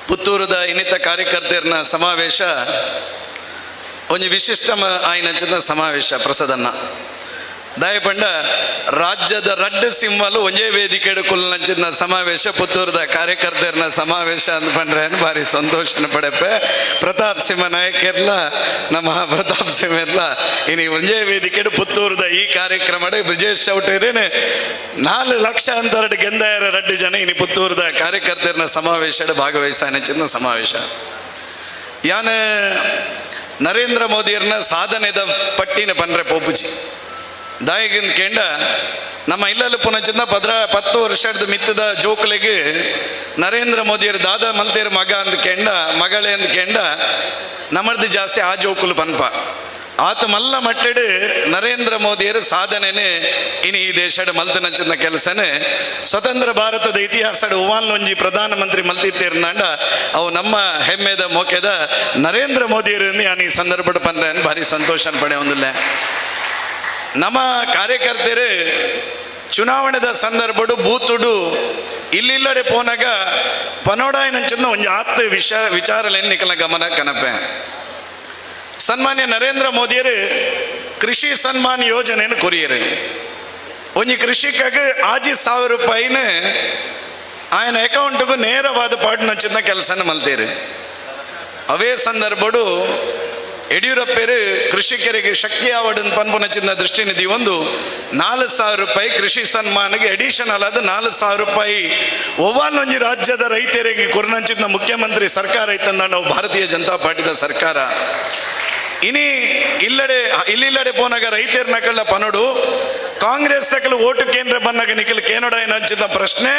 ಪುತ್ತೂರದ ಇನ್ನಿತ ಕಾರ್ಯಕರ್ತೆಯರ್ನ ಸಮಾವೇಶ ಒಂದು ವಿಶಿಷ್ಟ ಆಯ್ನಂಚಿನ ಸಮಾವೇಶ ಪ್ರಸದನ್ನ ದಯಪಂಡ ರಾಜ್ಯದ ರಡ್ಡು ಸಿಂಹಲು ಒಂಜೇ ವೇದಿಕೆ ಕುಲ್ನಂಚಿನ ಸಮಾವೇಶ ಪುತ್ತೂರದ ಕಾರ್ಯಕರ್ತೆಯರ್ನ ಸಮಾವೇಶ ಅಂತ ಪಂಡ್ರೆ ಭಾರಿ ಸಂತೋಷನ ಪಡೆಪೆ ಪ್ರತಾಪ್ ಸಿಂಹ ನಾಯಕರ್ಲ ನಮ್ಮ ಪ್ರತಾಪ್ ಸಿಂಹ ಇರ್ಲ ಇನಿ ಒಂಜೇ ವೇದಿಕೆ ಪುತ್ತೂರದ ಈ ಕಾರ್ಯಕ್ರಮ ಬ್ರಿಜೇಶ್ ಚೌಟೇರೇನೆ 4 ಲಕ್ಷಾಂತರ ಗೆಂದಾಯರ ರಡ್ಡು ಜನ ಇನಿ ಪುತ್ತೂರದ ಕಾರ್ಯಕರ್ತೆಯರ್ನ ಸಮಾವೇಶ ಭಾಗವಹಿಸಿನ ಸಮಾವೇಶ ಯಾನ ನರೇಂದ್ರ ಮೋದಿಯರ್ನ ಸಾಧನೆದ ಪಟ್ಟಿನ ಪಂಡ್ರೆ ಪೋಪುಜಿ ದಾಯಿಗಿಂದ ಕೇಂಡ ನಮ್ಮ ಇಲ್ಲಲ್ಲಿ ಪುನಚಿಂದ 10 ವರ್ಷದ ಮಿತ್ತದ ಜೋಕುಲೆಗೆ ನರೇಂದ್ರ ಮೋದಿಯರ್ ದಾದಾ ಮಲ್ತೇರ್ ಮಗ ಅಂದ ಕೇಂಡ ಮಗಳೇ ಅಂದ ಕೇಂಡ ನಮ್ಮದು ಜಾಸ್ತಿ ಆ ಜೋಕುಲು ಪನ್ಪ ಆತ ಮಲ್ಲ ಮಟ್ಟಡು ನರೇಂದ್ರ ಮೋದಿಯರ ಸಾಧನೆನೇ ಇನ್ನು ಈ ದೇಶದ ಮಲ್ತನಂಚಿನ ಕೆಲಸನೇ ಸ್ವತಂತ್ರ ಭಾರತದ ಇತಿಹಾಸದ ಉವಾನ್ಲೊಂಜಿ ಪ್ರಧಾನಮಂತ್ರಿ ಮಲ್ತಿತ್ತೇರ್ನಾಂಡ ಅವು ನಮ್ಮ ಹೆಮ್ಮೆದ ಮೋಕೆದ ನರೇಂದ್ರ ಮೋದಿಯರು ನಾನು ಈ ಸಂದರ್ಭದ ಪಂದ್ರೆ ಭಾರಿ ಸಂತೋಷ ಪಡೆ ಒಂದಿಲ್ಲ ನಮ್ಮ ಕಾರ್ಯಕರ್ತರು ಚುನಾವಣೆದ ಸಂದರ್ಭಡು ಬೂತುಡು ಇಲ್ಲಿಲ್ಲಡೆ ಪೋನಾಗ ಪನೋಡಾಯಿನಂಚಿನ ಒಂದು ಆತ್ ವಿಚಾರಲೇನು ನಿಕಲ ಗಮನ ಕನಪೆ ಸನ್ಮಾನ್ಯ ನರೇಂದ್ರ ಮೋದಿಯರು ಕೃಷಿ ಸನ್ಮಾನ್ ಯೋಜನೆಯನ್ನು ಕೊರಿಯರು ಒಂದು ಕೃಷಿಕಾಗ ಆಜಿ 1000 ರೂಪಾಯಿನ ಆಯನ ಅಕೌಂಟ್ಗೂ ನೇರವಾದ ಪಾಡ್ನಂಚಿನ ಕೆಲಸನ ಮಲ್ತೇರು ಅವೇ ಸಂದರ್ಭಡು ಯಡಿಯೂರಪ್ಪರು ಕೃಷಿಕರಿಗೆ ಶಕ್ತಿ ಆವಡನ್ ಪನ್ಪುನಚಿನ ದೃಷ್ಟಿನಿಧಿ ಒಂದು 4,000 ರೂಪಾಯಿ ಕೃಷಿ ಸನ್ಮಾನಿಗೆ ಅಡಿಷನಲ್ ಆದ 4,000 ರೂಪಾಯಿ ಒವ್ವಾನೊಂಜಿ ರಾಜ್ಯದ ರೈತರಿಗೆ ಕೊರನಂಚಿನ ಮುಖ್ಯಮಂತ್ರಿ ಸರ್ಕಾರ ಐತಂದ ನಾವು ಭಾರತೀಯ ಜನತಾ ಪಾರ್ಟಿದ ಸರ್ಕಾರ ಇನಿ ಇಲ್ಲಿಲ್ಲಡೆ ಪೋನಾಗ ರೈತರ ನಕಲ ಪನೋಡು ಕಾಂಗ್ರೆಸ್ ತಕಲು ಓಟು ಕೇಂದ್ರ ಬನ್ನಾಗ ನಿಖಲ್ ಕೇನೋಡ ಏನಂಚಿದ ಪ್ರಶ್ನೆ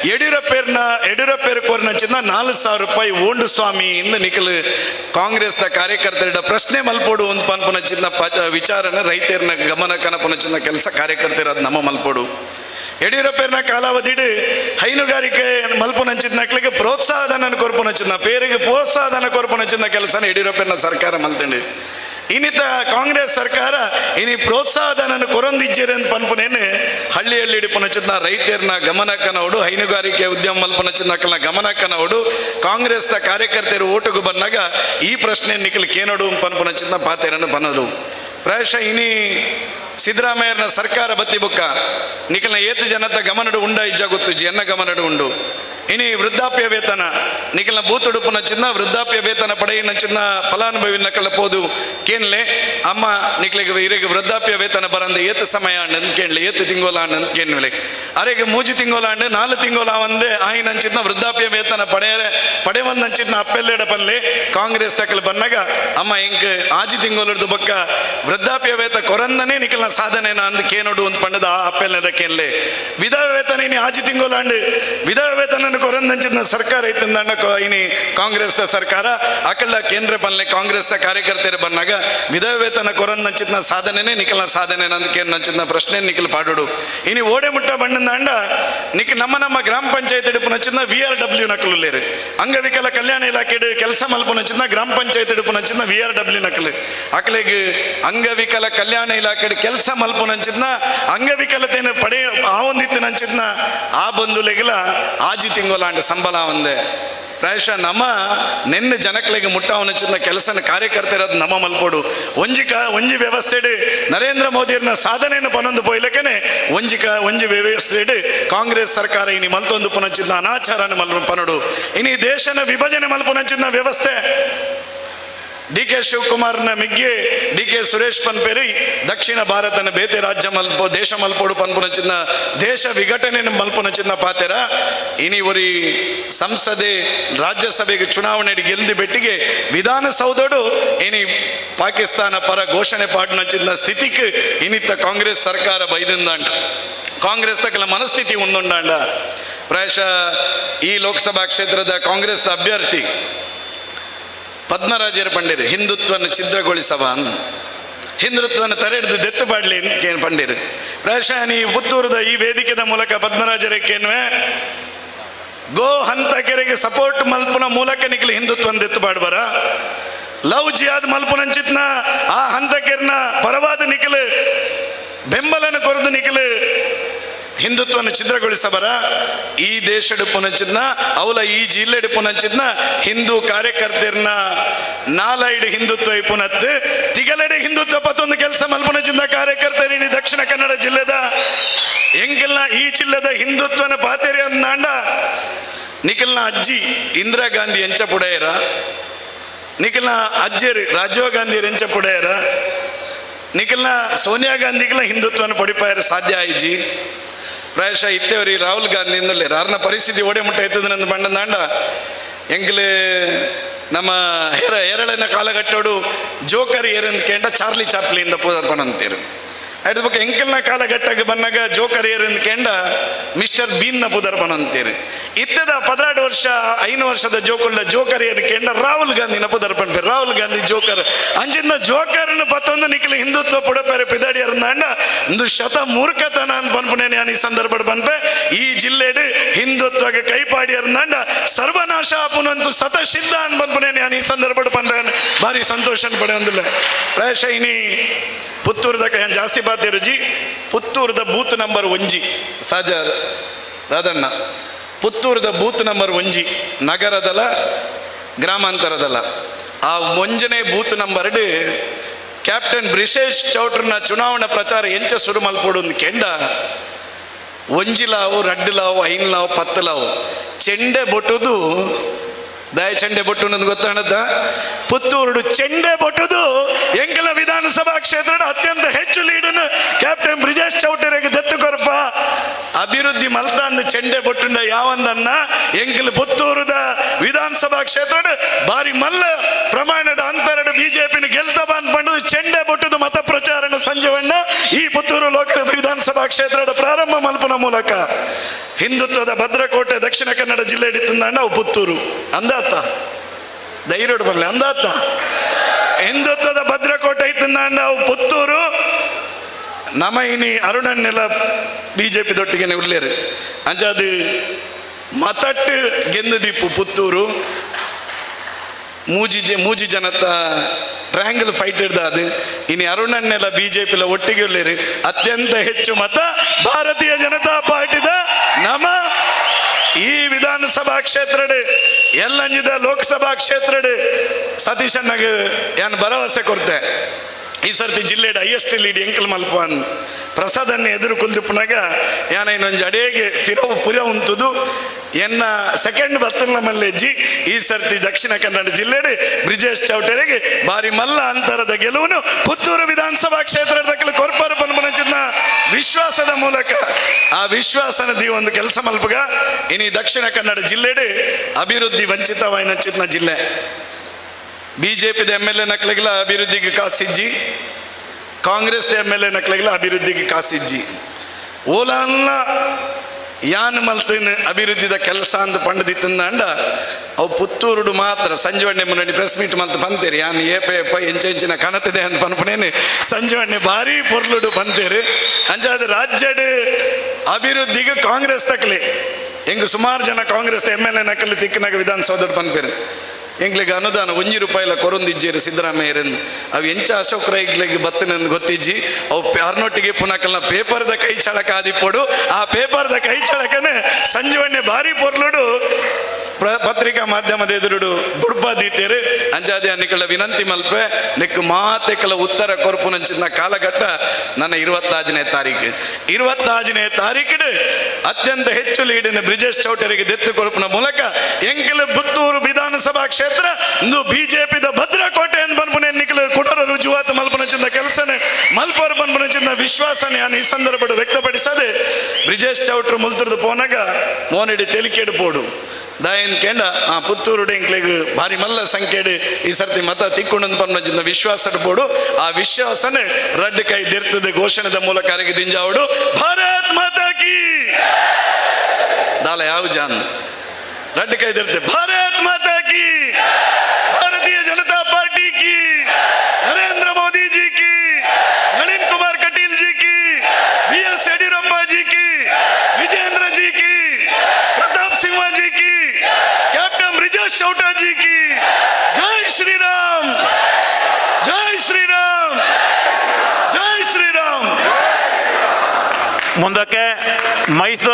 ಯಡಿಯೂರಪ್ಪೇರ್ ಕೋರ್ನಂಚಿದ 4,000 ರೂಪಾಯಿ ಓಂಡು ಸ್ವಾಮಿ ಇಂದ ನಿಖಲ್ ಕಾಂಗ್ರೆಸ್ ಕಾರ್ಯಕರ್ತರ ಪ್ರಶ್ನೆ ಮಲ್ಪೋಡು ಒಂದು ಪನ್ಪುನಚಿನ ವಿಚಾರನ ರೈತರನ್ನ ಗಮನ ಕನಪುನಚಿನ ಕೆಲಸ ಕಾರ್ಯಕರ್ತರ ಅದು ನಮ್ಮ ಮಲ್ಪೋಡು ಯಡಿಯೂರಪ್ಪನ ಕಾಲಾವಧಿಡು ಹೈನುಗಾರಿಕೆ ಮಲ್ಪುನಂಚಿದ್ನಕ್ಲಿಗೆ ಪ್ರೋತ್ಸಾಹಧನ ಕೊರ್ಪುನಚಿನ ಪೇರಿಗೆ ಪ್ರೋತ್ಸಾಹಧನ ಕೊರ್ಪುನಚಿನ ಕೆಲಸನ ಯಡಿಯೂರಪ್ಪನ ಸರ್ಕಾರ ಮಲ್ತಂಡು ಇನ್ನಿತ ಕಾಂಗ್ರೆಸ್ ಸರ್ಕಾರ ಇನಿ ಪ್ರೋತ್ಸಾಹಧನ ಕೊರೊಂದಿಜ್ಜೇರಿ ಅಂತ ಪನ್ಪುನೇನು ಹಳ್ಳಿಯಲ್ಲಿ ಪುನಚಿನ ರೈತರನ್ನ ಗಮನಕ್ಕನೋಡು ಹೈನುಗಾರಿಕೆ ಉದ್ಯಮ ಮಲ್ಪುನಚಿನ ಗಮನಕ್ಕನೋಡು ಕಾಂಗ್ರೆಸ್ ಕಾರ್ಯಕರ್ತರು ಓಟುಗೂ ಬಂದಾಗ ಈ ಪ್ರಶ್ನೆ ನಿಖಲ್ ಕೇನೋಡು ಪನ್ಪುನಚಿನ ಪಾತೆರನ್ನು ಬನ್ನೋದು ಪ್ರಾಯಶಃ ಇನಿ ಸಿದ್ದರಾಮಯ್ಯನ ಸರ್ಕಾರ ಬತ್ತಿ ಬುಕ್ಕ ನಿಖಲ್ನ ಏತು ಜನತ ಗಮನಡು ಉಂಡ ಇಜ್ಜ ಗೊತ್ತು ಎನ್ನ ಗಮನಡು ಉಂಡು ಇನಿ ವೃದ್ಧಾಪ್ಯ ವೇತನ ನಿಖಲ್ನ ಬೂತುಡುಪುನ ಚಿನ್ನ ವೃದ್ಧಾಪ್ಯ ವೇತನ ಪಡೆಯಿನ ಚಿನ್ನ ಫಲಾನುಭವಿನ ಕಳಪೋದು ಕೇನ್ಲೆ ಅಮ್ಮ ನಿಖಲಿಗೆ ಇರಿಗೆ ವೃದ್ಧಾಪ್ಯ ವೇತನ ಬರಂದ ಏತು ಸಮಯ ಅಂಡ್ ಕೇಳಲಿ ಏತು ತಿಂಗೋಲ ಅಂಡ್ ಕೇನ್ಲೆ ಅರೆಗೆ 3 ತಿಂಗೋಲ ಅಂಡ್ 4 ತಿಂಗೋಲ ಒಂದೇ ಆಯಿನಂಚಿನ ವೃದ್ಧಾಪ್ಯ ವೇತನ ಪಡೆವಂದಂಚಿನ ಅಪ್ಪೆಲ್ಲೆಡ ಪಲ್ಲೆ ಕಾಂಗ್ರೆಸ್ ತಕಲ್ ಬಂದಾಗ ಅಮ್ಮ ಇಂಕ್ ಆಜಿ ತಿಂಗೋಲರ್ದು ಬಕ್ಕ ವೃದ್ಧಾಪ್ಯ ವೇತನ ಕೊರಂದನೇ ನಿಖಲ್ನ ಸಾಧನೆನ ಅಂದ್ ಕೇನೋಡು ಒಂದು ಪಂಡದ ಅಪ್ಪೆಲ್ಲೆಡ ಕೇನ್ಲೆ ವಿಧವ ವೇತನ ಇನಿ ಆಜಿ ತಿಂಗೋಲ ಅಂಡ್ ವಿಧವ ವೇತನ ಕೊರಂದಂಚಿನ ಸರ್ಕಾರ ಐತಂದ ಇನಿ ಕಾಂಗ್ರೆಸ್ ಸರ್ಕಾರ ಅಕಲ್ಲ ಕೇಂದ್ರ ಪಲ್ಲೆ ಕಾಂಗ್ರೆಸ್ ಕಾರ್ಯಕರ್ತರ ಬಂದಾಗ ವಿಧವ ವೇತನ ಕೊರಂದಂಚಿನ ಸಾಧನೆನೇ ನಿಖಲ್ನ ಸಾಧನೆ ನಂಚಿನ ಪ್ರಶ್ನೆ ನಿಖಲ್ ಪಾಡೋಡು ಇನಿ ಓಡೆ ಮುಟ್ಟ ಬಣ್ಣದ ನಿಖ್ ನಮ್ಮ ಗ್ರಾಮ ಪಂಚಾಯತ್ ಇಡುಪುನಚಿನ VRW ನಕಲು ಅಂಗವಿಕಲ ಕಲ್ಯಾಣ ಇಲಾಖೆ ಕೆಲಸ ಮಲ್ಪುನಚಿನ ಗ್ರಾಮ ಪಂಚಾಯತ್ ಇಡುಪುನಚಿನ VRW ನಕಲು ಅಕಲೆಗೆ ಅಂಗವಿಕಲ ಕಲ್ಯಾಣ ಇಲಾಖೆ ಕೆಲಸ ಮಲ್ಪುನಂಚಿನ ಅಂಗವಿಕಲತೆಯನ್ನು ಪಡೆ ಆವೊಂದಿತ್ತಿನಂಚಿನ ಆ ಬಂಧುಲೆಗಳ ಆಜಿ ತಿಂಗೋಲಾಂಡ ಸಂಬಳ ಒಂದೇ ಪ್ರಾಯಶಃ ನಮ್ಮ ನೆನ್ನೆ ಜನಕ್ಲಿಗೆ ಮುಟ್ಟಾವನಚಿನ ಕೆಲಸನ ಕಾರ್ಯಕರ್ತರದು ನಮ್ಮ ಮಲ್ಪೋಡು ಒಂಜಿ ವ್ಯವಸ್ಥೆಡು ನರೇಂದ್ರ ಮೋದಿಯರ್ನ ಸಾಧನೆಯನ್ನು ಪನೊಂದು ಪೋಯ್ಲಕ್ಕನೆ ಒಂಜಿ ವ್ಯವಸ್ಥೆಡು ಕಾಂಗ್ರೆಸ್ ಸರ್ಕಾರ ಇನಿ ಮಲ್ತೊಂದು ಪುನಚಿನ ಅನಾಚಾರನ ಪನೋಡು ಇನಿ ದೇಶನ ವಿಭಜನೆ ಮಲ್ಪುನಚಿನ ವ್ಯವಸ್ಥೆ DK ಶಿವಕುಮಾರ್ನ ಮಿಗ್ಗೆ DK ಸುರೇಶ್ ಪನ್ಪೇರಿ ದಕ್ಷಿಣ ಭಾರತನ ಬೇತೆ ರಾಜ್ಯ ದೇಶ ಮಲ್ಪೋಡು ಪನ್ಪುನಚಿನ ದೇಶ ವಿಘಟನೆ ಮಲ್ಪುನಚಿನ ಪಾತೆರ ಇನಿ ಒರಿ ಸಂಸದೆ ರಾಜ್ಯಸಭೆಗೆ ಚುನಾವಣೆ ಗೆಲ್ದಿ ಬೆಟ್ಟಿಗೆ ವಿಧಾನಸೌಧಡು ಇನಿ ಪಾಕಿಸ್ತಾನ ಪರ ಘೋಷಣೆ ಪಾಡ್ನಚಿನ ಸ್ಥಿತಿಗೆ ಇನಿತ್ತ ಕಾಂಗ್ರೆಸ್ ಸರ್ಕಾರ ಬೈದಿಂದಾಂಡ ಕಾಂಗ್ರೆಸ್ ತಕ್ಕಲ ಮನಸ್ಥಿತಿ ಉಂದುಂಡಾಂಡ ಪ್ರಾಯಶಃ ಈ ಲೋಕಸಭಾ ಕ್ಷೇತ್ರದ ಕಾಂಗ್ರೆಸ್ ಅಭ್ಯರ್ಥಿ ಪದ್ಮರಾಜರು ಪಂಡಿರು ಹಿಂದುತ್ವವನ್ನು ಛಿದ್ರಗೊಳಿಸವ ಹಿಂದುತ್ವವನ್ನು ತರೆಹಿಡಿದು ದೆತ್ತು ಬಾಡ್ಲಿ ಅಂತ ಪಂಡಿರು ಪ್ರಾಯಶಃ ಈ ಪುತ್ತೂರದ ಈ ವೇದಿಕೆದ ಮೂಲಕ ಪದ್ಮರಾಜರಕ್ಕೇನುವೆ ಗೋ ಹಂತಕೆರೆಗೆ ಸಪೋರ್ಟ್ ಮಲ್ಪುನ ಮೂಲಕ ನಿಖಲಿ ಹಿಂದುತ್ವವನ್ನು ದೆತ್ತು ಬಾಡ್ಬಾರ ಲವ್ ಜಿಯಾದ್ ಮಲ್ಪುನಂಚಿತ್ನ ಆ ಹಂತಕೆರ್ನ ಪರವಾದ ನಿಖಲು ಬೆಂಬಲನ ಕೊರದು ನಿಖಲು ಹಿಂದುತ್ವನ ಛಿದ್ರಗೊಳಿಸಬರ ಈ ದೇಶಡ್ ಪುನಂಚಿದ್ನ ಅವಲ ಈ ಜಿಲ್ಲೆಡ್ ಪುನಂಚಿದ್ನ ಹಿಂದೂ ಕಾರ್ಯಕರ್ತೆರ್ನ ನಾಲೈಡ್ ಹಿಂದುತ್ವ ಪುನತ್ ತಿಗಲಡೆ ಹಿಂದುತ್ವ ಪತ್ತೊಂದು ಕೆಲಸ ಮಲ್ಪುನಚಿಂದ ಕಾರ್ಯಕರ್ತರಿನಿ ದಕ್ಷಿಣ ಕನ್ನಡ ಜಿಲ್ಲೆದ ಎಂಗೆಲ್ಲ ಈ ಜಿಲ್ಲೆದ ಹಿಂದುತ್ವನ ಪಾತೆರಿ ಅಂದಾಂಡ ನಿಖಲ್ನ ಅಜ್ಜಿ ಇಂದಿರಾ ಗಾಂಧಿ ಎಂಚ ಪುಡೆಯರ ನಿಖಲ್ನ ಅಜ್ಜೇರಿ ರಾಜೀವ್ ಗಾಂಧಿ ಎಂಚ ಪುಡೆಯರ ನಿಖಲ್ನ ಸೋನಿಯಾ ಗಾಂಧಿಗಳ ಹಿಂದುತ್ವನ ಪಡಿಪಾಯರ ಸಾಧ್ಯ ಆಯ್ಜಿ ಪ್ರಾಯಶಃ ಇತ್ತೇವ್ರಿ ರಾಹುಲ್ ಗಾಂಧಿ ಇಂದಲೇ ರಾರ್ನ ಪರಿಸ್ಥಿತಿ ಓಡೆ ಮುಟ್ಟ ಎತ್ತದನಂದು ಬಂಡಂದಾಂಡ ಎಂಗ್ಲೆ ನಮ್ಮ ಎರಡನೇ ಕಾಲಘಟ್ಟೋಡು ಜೋಕರ್ ಏರಂದು ಕೇಂಡ ಚಾರ್ಲಿ ಚಾಪ್ಲಿಯಿಂದ ಪೂಜಾರ್ಪಣ ಅಂತೀರು ಅದ್ರ ಬಗ್ಗೆ ಎಂಕಲ್ನ ಕಾಲಘಟ್ಟಕ್ಕೆ ಬಂದಾಗ ಜೋಕರ್ ಏರಂದು ಕೇಂಡ ಮಿಸ್ಟರ್ ಬೀನ್ನ ಪುದರ್ಪಣ ಅಂತೀರಿ ಇತ್ತದ 16 ವರ್ಷ 5 ವರ್ಷದ ಜೋಕುಳ್ಳ ಜೋಕರ್ ಏರ್ ಕೇಂಡ ರಾಹುಲ್ ಗಾಂಧಿನ ಪುದರ್ಪಣ ಪೇರು ರಾಹುಲ್ ಗಾಂಧಿ ಜೋಕರ್ ಅಂಚಿಂದ ಜೋಕರ್ನ ಪತ್ತೊಂದು ನಿಖಿಲ್ ಹಿಂದುತ್ವ ಪುಡಪೇರೆ ಪಿದಾಡಿ ಅರ್ನಾಂಡ ಒಂದು ಶತ ಮೂರ್ಖತನ ಅಂತ ಬಂದ್ಪುಣೇನೆ ನಾನು ಈ ಸಂದರ್ಭ ಬಂದ್ಪೆ ಈ ಜಿಲ್ಲೆಡ್ ಹಿಂದುತ್ವಗೆ ಕೈಪಾಡಿ ಅರ್ನಾಂಡ ಸರ್ವನಾಶ ಆಪುನಂತೂ ಸತಸಿದ್ಧ ಅಂತ ಬಂದ್ಪುಣೇನೆ ನಾನು ಈ ಸಂದರ್ಭ ಬಂದ್ರೆ ಭಾರಿ ಸಂತೋಷ ಪಡೆ ಅಂದಿಲ್ಲ ಪ್ರಾಯಶಃ ಇನಿ ಪುತ್ತೂರದ ಜಾಸ್ತಿ ಬಾತಿರು ಜಿ ಪುತ್ತೂರದ ಬೂತ್ ನಂಬರ್ 1 ಸಹಜ ರಾಧಣ್ಣ ಪುತ್ತೂರದ ಬೂತ್ ನಂಬರ್ 1 ನಗರದಲ್ಲ ಗ್ರಾಮಾಂತರದಲ್ಲ ಆ 1ನೇ ಬೂತ್ ನಂಬರ್ ಕ್ಯಾಪ್ಟನ್ ಬ್ರಿಜೇಶ್ ಚೌಟ್ರನ ಚುನಾವಣಾ ಪ್ರಚಾರ ಎಂಚ ಶುರು ಮಲ್ಪೋಡು ಕೆಂಡ 1 ಲಾವು 2 ಲಾವು 5 ಲಾವು 10 ಲಾವು ಚೆಂಡೆ ಬೊಟ್ಟುದು ದಯ ಚೆಂಡೆ ಬೊಟ್ಟು ಅನ್ನೋದು ಗೊತ್ತಾಣದ ಪುತ್ತೂರು ಚೆಂಡೆ ಬೊಟ್ಟುದು ಎಂಕಲ ವಿಧಾನಸಭಾ ಕ್ಷೇತ್ರದ ಅತ್ಯಂತ ಹೆಚ್ಚು ಲೀಡನ್ನು ಕ್ಯಾಪ್ಟನ್ ಬ್ರಿಜೇಶ್ ಚೌಟರಿಗೆ ದತ್ತು ಕೊರಪ ಅಭಿವೃದ್ಧಿ ಮಲ್ತಾಂದ ಚೆಂಡೆ ಬೊಟ್ಟುಂಡ ಯಾವಂದನ್ನ ಎಂಕಲ್ ಪುತ್ತೂರದ ವಿಧಾನಸಭಾ ಕ್ಷೇತ್ರದ ಬಾರಿ ಮಲ್ಲ ಪ್ರಮಾಣದ ಅಂತರಡ ಬಿಜೆಪಿನ ಗೆಲ್ತಬ ಅನ್ಪಂಡು ಚೆಂಡೆ ಬೊಟ್ಟುದು ಮತ ಪ್ರಚಾರಣ ಸಂಜೆವಣ್ಣ ಈ ಪುತ್ತೂರು ಲೋಕ ವಿಧಾನಸಭಾ ಕ್ಷೇತ್ರದ ಪ್ರಾರಂಭ ಮಲ್ಪನ ಮೂಲಕ ಹಿಂದುತ್ವದ ಭದ್ರಕೋಟೆ ದಕ್ಷಿಣ ಕನ್ನಡ ಜಿಲ್ಲೆ ಹಿಡಿತಂದಾಂಡ ಅವು ಪುತ್ತೂರು ಅಂದಾತ ಧೈರ್ಯ ಬರಲಿ ಅಂದಾತ ಹಿಂದುತ್ವದ ಭದ್ರಕೋಟೆ ಇತ್ತಂದಾಂಡ ಅವು ಪುತ್ತೂರು ನಮ ಇನಿ ಅರುಣನ್ನೆಲ್ಲ ಬಿಜೆಪಿ ದೊಟ್ಟಿಗೆ ಉಳ್ಳೇರು ಅಂಜಾದು ಮತಟ್ಟು ಗೆಂದದೀಪು ಪುತ್ತೂರು ಮೂಜಿ ಜನತಾ ಟ್ರಯಾಂಗಲ್ ಫೈಟ್ ಹಿಡ್ದ ಅದು ಇನ್ನು ಅರುಣನ್ನೆಲ್ಲ ಬಿಜೆಪಿಲ ಒಟ್ಟಿಗೆ ಉಳ್ಳೇರು ಅತ್ಯಂತ ಹೆಚ್ಚು ಮತ ಭಾರತೀಯ ಜನತಾ ಪಾರ್ಟಿದ ನಮ ಈ ವಿಧಾನಸಭಾ ಕ್ಷೇತ್ರಡ್ ಎಲ್ಲಂಜಿದ ಲೋಕಸಭಾ ಕ್ಷೇತ್ರಡ್ ಸತೀಶ್ ಅಣ್ಣಗೆ ಏನು ಭರವಸೆ ಕೊಡ್ತೆ ಈ ಸರ್ತಿ ಜಿಲ್ಲೆಡ್ ಹೈಯೆಸ್ಟ್ ಲೀಡ್ ಎಂಕಲ್ ಮಲ್ಪನ್ ಪ್ರಸಾದನ್ನ ಎದುರು ಕುಲ್ದುಪ್ಪನಾಗ ಯಾನ ಇನ್ನೊಂದು ಅಡೇಗೆ ಪುರ ಉಂಟುದು ಎನ್ನ ಸೆಕೆಂಡ್ ಬತ್ತಲ ಮಲ್ಲೆಜ್ಜಿ ಈ ಸರ್ತಿ ದಕ್ಷಿಣ ಕನ್ನಡ ಜಿಲ್ಲೆಡ್ ಬ್ರಿಜೇಶ್ ಚೌಟರಿಗೆ ಬಾರಿ ಮಲ್ಲ ಅಂತರದ ಗೆಲುವನ್ನು ಪುತ್ತೂರು ವಿಧಾನಸಭಾ ಕ್ಷೇತ್ರದ ಕೊರ್ಪಾರ ಪನ್ಪನಚಿನ ವಿಶ್ವಾಸದ ಮೂಲಕ ಆ ವಿಶ್ವಾಸನದಿ ಒಂದು ಕೆಲಸ ಮಲ್ಪಗ ಇನಿ ದಕ್ಷಿಣ ಕನ್ನಡ ಜಿಲ್ಲೆಡ್ ಅಭಿವೃದ್ಧಿ ವಂಚಿತವಾಯಿನಚಿತ್ನ ಜಿಲ್ಲೆ ಬಿಜೆಪಿ MLA ನಕ್ಲಿಗಲ ಅಭಿವೃದ್ಧಿಗೆ ಕಾಸಿಜ್ಜಿ ಕಾಂಗ್ರೆಸ್ MLA ನಕ್ಲಿಗಲ ಅಭಿವೃದ್ಧಿಗೆ ಕಾಸಿಜ್ಜಿ ಓಲಲ್ಲ ಯಾನ್ ಮಲ್ತಿನ ಅಭಿವೃದ್ಧಿದ ಕೆಲಸ ಅಂತ ಪಂಡದಿತ್ತಂದ ಅವು ಪುತ್ತೂರುಡು ಮಾತ್ರ ಸಂಜೆವಣ್ಣೆ ಮುನ್ನಡಿ ಪ್ರೆಸ್ ಮೀಟ್ ಮಲ್ತ ಬಂತೇರಿ ಯಾನ್ ಏಪ ಎಂಚಿನ ಕನತಿದೆ ಅಂತ ಪನ್ಪನೇನೆ ಸಂಜೆವಣ್ಣೆ ಭಾರಿ ಪೊರ್ಲುಡು ಬಂತೇರಿ ಅಂಚಾದ ರಾಜ್ಯಡ್ ಅಭಿವೃದ್ಧಿಗೆ ಕಾಂಗ್ರೆಸ್ ತಕ್ಲಿ ಹೆಂಗ ಸುಮಾರು ಜನ ಕಾಂಗ್ರೆಸ್ MLA ನಕಲಿ ತಿಕ್ಕನಾಗ ವಿಧಾನಸೌಧ ಪನ್ಪೇರು ಎಂಗ್ಲಿಗೆ ಅನುದಾನ ₹1 ಕೊರೊಂದಿಜ್ಜೇರಿ ಸಿದ್ದರಾಮಯ್ಯರಿಂದ ಅವು ಎಂಚ ಅಶೋಕ್ ರೈಗ್ಲಿಗೆ ಬತ್ತನೆಂದು ಗೊತ್ತಿಜ್ಜಿ ಅವು ಅರ್ನೊಟ್ಟಿಗೆ ಪುನಕಲ್ನ ಪೇಪರ್ದ ಕೈ ಚಳಕ ಆದಿಪ್ಪಡು ಆ ಪೇಪರ್ದ ಕೈ ಚಳಕನೆ ಸಂಜೆವಣ್ಣೆ ಭಾರಿ ಪೊರ್ಲುಡು ಪತ್ರಿಕಾ ಮಾಧ್ಯಮದ ಎದುರುಡು ಬುಡ್ಪಾದೀತೇರು ಅಂಜಾದೆ ಅನ್ನಿಕಳ ವಿನಂತಿ ಮಲ್ಪೆ ನೆಕ್ ಮಾತೆಕಲ ಉತ್ತರ ಕೊರ್ಪುನಂಚಿನ ಕಾಲಘಟ್ಟ ನನ್ನ 26ನೇ ತಾರೀಕು ಅತ್ಯಂತ ಹೆಚ್ಚು ಲೀಡಿನ ಬ್ರಿಜೇಶ್ ಚೌಟರಿಗೆ ದೆತ್ತು ಕೊರಪುನ ಮೂಲಕ ಎಂಕಲ ಪುತ್ತೂರು ವಿಧಾನಸಭಾ ಕ್ಷೇತ್ರ ಇಂದು ಬಿಜೆಪಿದ ಭದ್ರಕೋಟೆ ಎಂದು ಬನ್ಪುನೆ ಎನ್ನಿಕಲು ಕುಡರ ರುಜುವಾತು ಮಲ್ಪನಚಿಂದ ಕೆಲಸನೆ ಮಲ್ಪರು ಬನ್ಪನಚಿಂದ ವಿಶ್ವಾಸನೆ ನಾನು ಈ ಸಂದರ್ಭ ವ್ಯಕ್ತಪಡಿಸದೆ ಬ್ರಿಜೇಶ್ ಚೌಟ್ರು ಮುಲ್ತುರ್ದು ಪೋನಾಗ ಮೋನಡಿ ತೆಲಿಕೆಡು ಪೋಡು ದಾಯನ್ ಕೇಂಡ ಆ ಪುತ್ತೂರು ಎಂಕ್ಲೆಗೆ ಭಾರಿ ಮಲ್ಲ ಸಂಖ್ಯೆಡ್ ಈ ಸರ್ತಿ ಮತ ತಿಕ್ಕೊಂಡು ಪನ್ನಜಿಂದ ವಿಶ್ವಾಸ ಬೋಡು ಆ ವಿಶ್ವಾಸನೆ ರಡ್ ಕೈ ದಿರ್ತದೆ ಘೋಷಣೆದ ಮೂಲಕ ದಿಂಜಾವಡು ಭಾರತ್ ಮಾತಾ ಕಿ ದಾಲ ಯಾವ ಜಾನ್ ರಡ್ ಕೈ ದಿರ್ತೆ ಭಾರತ್ ಮಾತಾ ಕಿ ಭಾರತೀಯ ಜನತಾ ಪಾರ್ಟಿ ಕಿ ನರೇಂದ್ರ ಮೋದಿ ಜಿ ಕಿ ನಳಿನ್ ಕುಮಾರ್ ಕಟೀಲ್ ಜಿ ಕಿ BS ಯಡಿಯೂರಪ್ಪ ಜಿ ಕಿ ವಿಜೇಂದ್ರ ಜಿ ಕಿ ಪ್ರತಾಪ್ ಸಿಂಹ जी की कैप्टन ब्रिजेश चौटा जी की जय श्री राम जय श्री राम जय श्री राम ಮುಂದಕ್ಕೆ